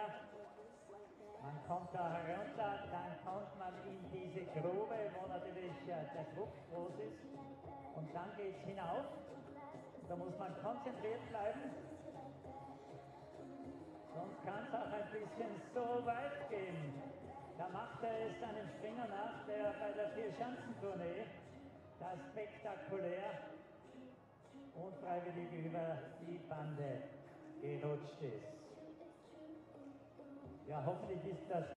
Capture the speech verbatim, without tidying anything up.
mehr. Man kommt da herunter, dann kommt man in diese Grube, wo natürlich der Druck groß ist. Und dann geht es hinauf. Da muss man konzentriert bleiben. Sonst kann es auch ein bisschen so weit gehen. Da macht er es einem Springer nach, der bei der Vierschanzentournee da spektakulär unfreiwillig über die Bande gerutscht ist. Ja, hoffentlich ist das